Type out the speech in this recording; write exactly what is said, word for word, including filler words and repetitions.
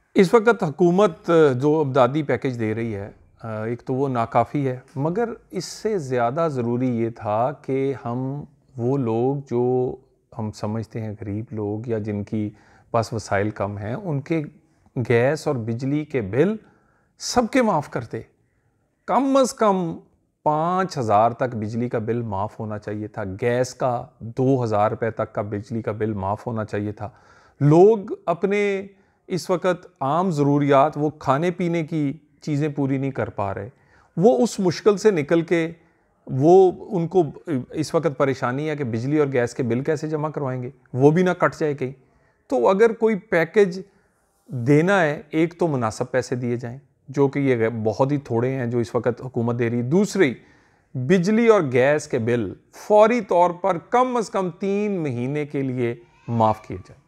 इस वक्त हुकूमत जो अमदादी पैकेज दे रही है, एक तो वो नाकाफ़ी है, मगर इससे ज़्यादा ज़रूरी ये था कि हम वो लोग जो हम समझते हैं गरीब लोग या जिनकी पास वसाइल कम हैं, उनके गैस और बिजली के बिल सबके माफ़ करते। कम अज़ कम पाँच हज़ार तक बिजली का बिल माफ़ होना चाहिए था, गैस का दो हज़ार रुपये तक का बिजली का बिल माफ़ होना चाहिए था। लोग अपने इस वक्त आम ज़रूरियात, वो खाने पीने की चीज़ें पूरी नहीं कर पा रहे, वो उस मुश्किल से निकल के वो उनको इस वक्त परेशानी है कि बिजली और गैस के बिल कैसे जमा करवाएंगे, वो भी ना कट जाए कहीं। तो अगर कोई पैकेज देना है, एक तो मुनासिब पैसे दिए जाएं, जो कि ये बहुत ही थोड़े हैं जो इस वक्त हुकूमत दे रही। दूसरी, बिजली और गैस के बिल फौरी तौर पर कम अज़ कम तीन महीने के लिए माफ़ किए जाए।